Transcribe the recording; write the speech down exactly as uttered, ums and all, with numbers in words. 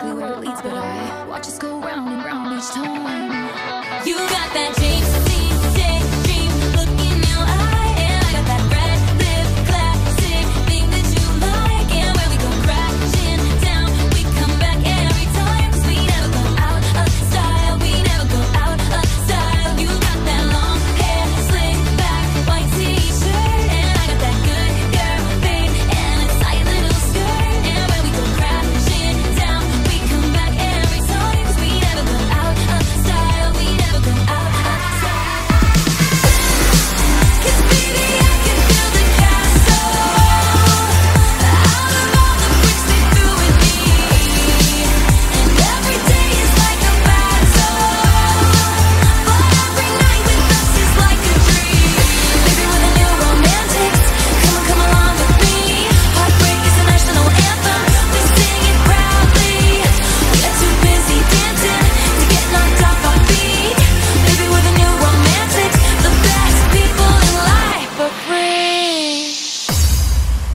exactly where it leads, but I watch us go round and round each time. You got that jinx.